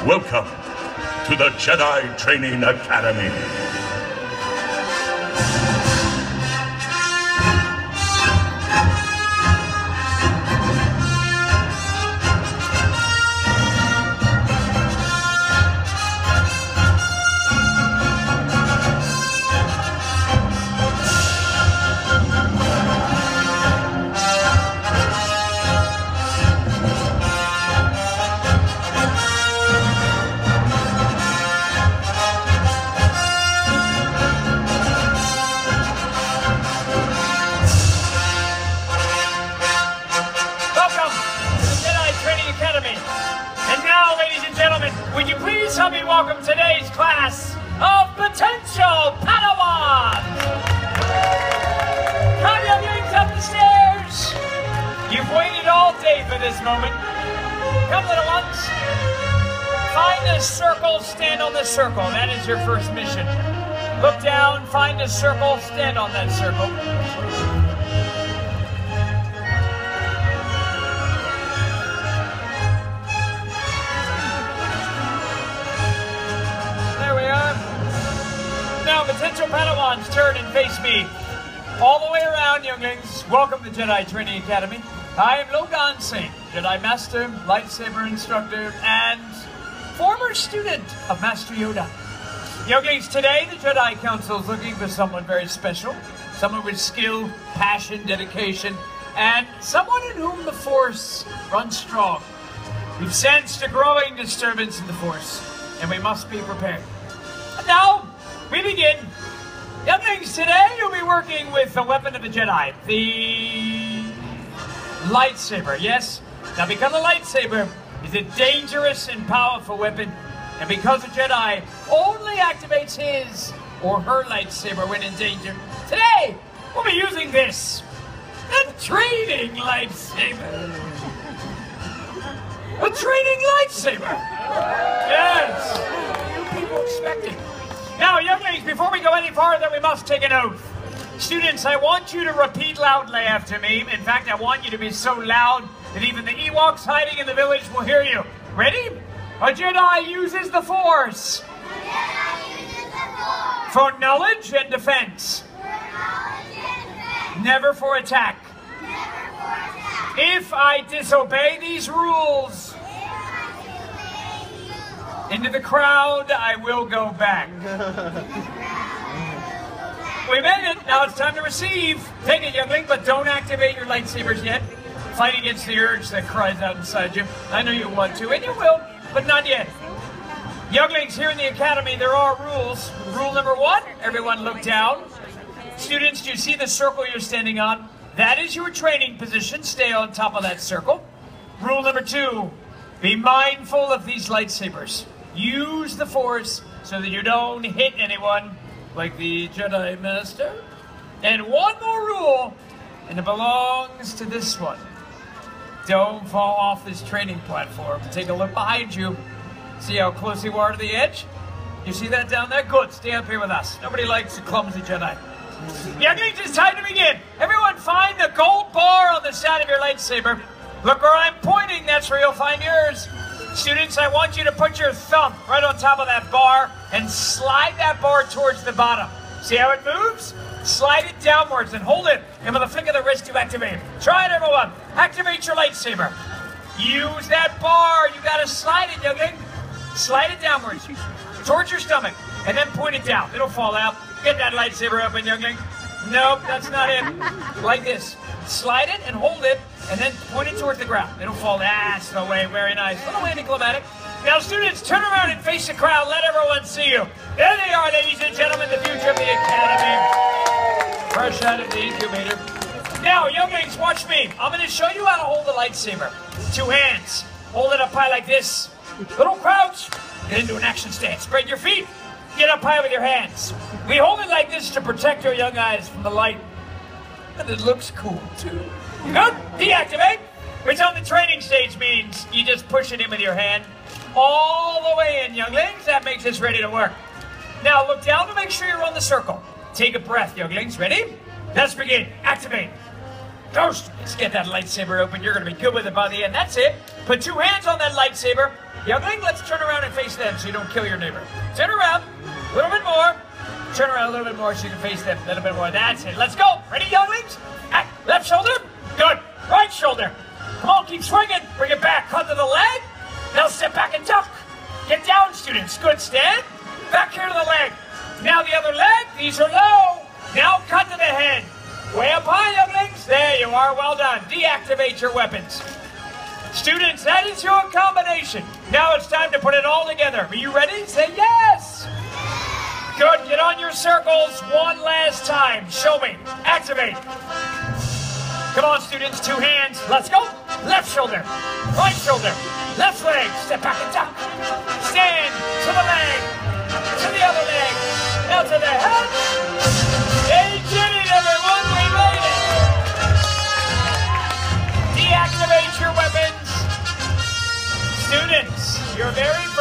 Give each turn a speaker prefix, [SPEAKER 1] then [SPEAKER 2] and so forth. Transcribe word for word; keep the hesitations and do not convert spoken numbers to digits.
[SPEAKER 1] Welcome to the Jedi Training Academy.
[SPEAKER 2] Would you please help me welcome today's class of potential Padawans? Come, younglings, up the stairs. You've waited all day for this moment. Come, little ones. Find a circle, stand on the circle. That is your first mission. Look down, find a circle, stand on that circle. Now, potential Padawans, turn and face me. All the way around, younglings. Welcome to Jedi Training Academy. I am Logan Singh, Jedi Master, Lightsaber Instructor, and former student of Master Yoda. Younglings, today the Jedi Council is looking for someone very special. Someone with skill, passion, dedication, and someone in whom the Force runs strong. We've sensed a growing disturbance in the Force, and we must be prepared. And now, we begin. Younglings, today you'll be working with the weapon of the Jedi, the lightsaber, yes? Now, because a lightsaber is a dangerous and powerful weapon, and because a Jedi only activates his or her lightsaber when in danger, today we'll be using this, the training lightsaber. A training lightsaber! Yes! What do you people expecting? Now, younglings, before we go any farther, we must take an oath. Students, I want you to repeat loudly after me. In fact, I want you to be so loud that even the Ewoks hiding in the village will hear you. Ready? A Jedi uses the Force.
[SPEAKER 3] A Jedi uses the Force.
[SPEAKER 2] For knowledge and defense.
[SPEAKER 3] For knowledge and defense.
[SPEAKER 2] Never for attack.
[SPEAKER 3] Never for attack.
[SPEAKER 2] If I disobey these rules, into the crowd, I will go back. We made it. Now it's time to receive. Take it, youngling, but don't activate your lightsabers yet. Fight against the urge that cries out inside you. I know you want to, and you will, but not yet. Younglings, here in the academy, there are rules. Rule number one, everyone look down. Students, do you see the circle you're standing on? That is your training position. Stay on top of that circle. Rule number two, be mindful of these lightsabers. Use the Force so that you don't hit anyone like the Jedi Master. And one more rule, and it belongs to this one. Don't fall off this training platform. Take a look behind you. See how close you are to the edge? You see that down there? Good. Stay up here with us. Nobody likes a clumsy Jedi. Younglings, it's time to begin. Everyone find the gold bar on the side of your lightsaber. Look where I'm pointing. That's where you'll find yours. Students, I want you to put your thumb right on top of that bar and slide that bar towards the bottom. See how it moves? Slide it downwards and hold it. And with a flick of the wrist, you activate. Try it, everyone. Activate your lightsaber. Use that bar. You got to slide it, youngling. Slide it downwards towards your stomach and then point it down. It'll fall out. Get that lightsaber open, youngling. Nope, that's not it. Like this. Slide it and hold it, and then point it towards the ground. It'll fall. That's the way. Very nice. A little anticlimactic. Now, students, turn around and face the crowd. Let everyone see you. There they are, ladies and gentlemen, the future of the academy. Fresh out of the incubator. Now, younglings, watch me. I'm going to show you how to hold the lightsaber. Two hands. Hold it up high like this. Little crouch. Get into an action stance. Spread your feet. Get up high with your hands. We hold it like this to protect your young eyes from the light. And it looks cool, too. Good. Deactivate, which on the training stage means you just push it in with your hand all the way in, younglings. That makes us ready to work. Now, look down to make sure you're on the circle. Take a breath, younglings. Ready? Let's begin. Activate. Ghost, let's get that lightsaber open. You're going to be good with it by the end. That's it. Put two hands on that lightsaber. Youngling, let's turn around and face them so you don't kill your neighbor. Turn around. A little bit more. Turn around a little bit more so you can face them. A little bit more. That's it. Let's go. Ready, younglings? Act. Left shoulder. Good. Right shoulder. Come on, keep swinging. Bring it back. Cut to the leg. Now step back and duck. Get down, students. Good. Stand. Back here to the leg. Now the other leg. These are low. Now cut to the head. Way up high, younglings. There you are. Well done. Deactivate your weapons. Students, that is your combination. Now it's time to put it all together. Are you ready? Say yes. Good. Get on your circles one last time. Show me. Activate. Come on, students. Two hands. Let's go. Left shoulder. Right shoulder. Left leg. Step back and duck. Stand. To the leg. To the other leg. Now to the head. They did it, everyone. We made it. Deactivate your weapons. Students, your very first